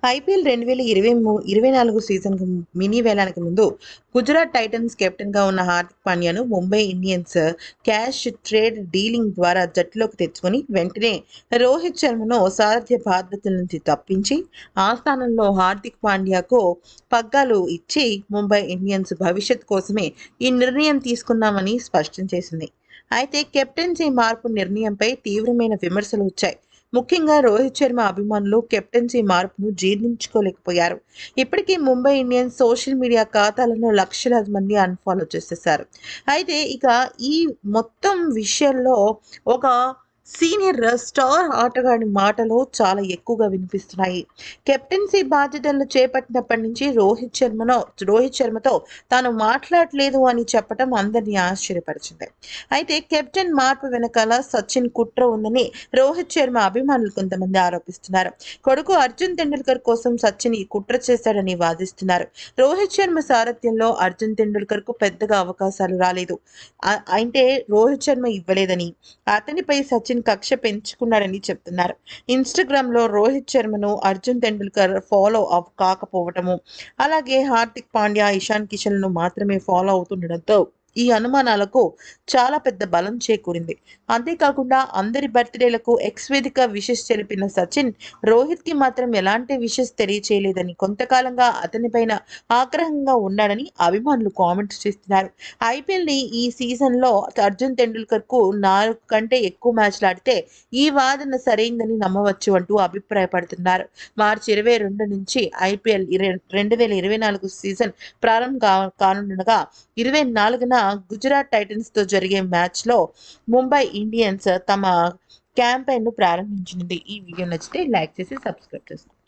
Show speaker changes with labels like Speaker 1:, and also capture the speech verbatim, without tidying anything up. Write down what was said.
Speaker 1: IPL రెండు వేల ఇరవై మూ ఇరవై నాలుగు సీజన్‌కు మినీ వేలానికి ముందు గుజరాత్ టైటన్స్ కెప్టెన్‌గా ఉన్న హార్దిక్ పాండ్యాను Mumbai Indians cash trade dealing ద్వారా జట్టులోకి తెచ్చుకొని వెంటనే రోహిత్ శర్మను సారథ్య బాధ్యతల నుంచి తప్పించి ఆ స్థానంలో హార్దిక్ పాండ్యాకు పగ్గాలు ఇచ్చి ముంబై ఇండియన్స్ భవిష్యత్ కోసమే ఈ నిర్ణయం తీసుకున్నామని స్పష్టం చేసింది. అయితే కెప్టెన్సీ మార్పు నిర్ణయంపై తీవ్రమైన విమర్శలు వచ్చాయి. ముఖ్యంగా రోహిత్ శర్మ అభిమానులు కెప్టెన్సీ మార్పును జీర్ణించుకోలేకపోయారు. ఇప్పటికీ ముంబై ఇండియన్స్ సోషల్ మీడియా ఖాతాలను లక్షలాది మంది అన్ఫాలో చేసేశారు. అయితే ఇక ఈ మొత్తం విషయంలో ఒక సీనియర్ స్టార్ ఆటగాడి మాటలు చాలా ఎక్కువగా వినిపిస్తున్నాయి. కెప్టెన్సీ బాధ్యతలను చేపట్టినప్పటి నుంచి రోహిత్ శర్మను రోహిత్ శర్మతో తాను మాట్లాడలేదు అని చెప్పడం అందరినీ ఆశ్చర్యపరిచింది. అయితే కెప్టెన్ మార్పు వెనకాల సచిన్ కుట్ర ఉందని రోహిత్ శర్మ అభిమానులు కొంతమంది ఆరోపిస్తున్నారు. కొడుకు అర్జున్ తెండూల్కర్ కోసం సచిన్ ఈ కుట్ర చేశాడని వాదిస్తున్నారు. రోహిత్ శర్మ సారథ్యంలో అర్జున్ తెండూల్కర్ కు పెద్దగా అవకాశాలు రాలేదు. అయితే రోహిత్ శర్మ ఇవ్వలేదని, అతనిపై సచిన్ కక్ష పెంచుకున్నాడని చెప్తున్నారు. ఇన్స్టాగ్రామ్ లో రోహిత్ శర్మను అర్జున్ తెండూల్కర్ ఫాలో అప్ కాకపోవటము, అలాగే హార్దిక్ పాండ్యా, ఇషాన్ కిషన్ ను మాత్రమే ఫాలో అవుతుండటంతో ఈ అనుమానాలకు చాలా పెద్ద బలం చేకూరింది. అంతేకాకుండా అందరి బర్త్డేలకు ఎక్స్ వేదిక విషెస్ తెలిపిన సచిన్ రోహిత్ కి మాత్రం ఎలాంటి విషెస్ తెలియచేయలేదని, కొంతకాలంగా అతనిపైన ఆగ్రహంగా ఉన్నాడని అభిమానులు కామెంట్స్ చేస్తున్నారు. ఐపీఎల్ ని ఈ సీజన్ లో అర్జున్ తెండూల్కర్ కు నాలుగు కంటే ఎక్కువ మ్యాచ్లు ఆడితే ఈ వాదన సరైందని నమ్మవచ్చు అంటూ అభిప్రాయపడుతున్నారు. మార్చి ఇరవై రెండు నుంచి ఐపీఎల్ రెండు వేల ఇరవై నాలుగు సీజన్ ప్రారంభం కానుండగా ఇరవై నాలుగున గుజరాత్ టైటన్స్ తో జరిగే మ్యాచ్ లో ముంబై ఇండియన్స్ తమ క్యాంపెయిన్ ను ప్రారంభించింది. ఈ వీడియో నచ్చితే లైక్ చేసి సబ్స్క్రైబ్ చేసుకోండి.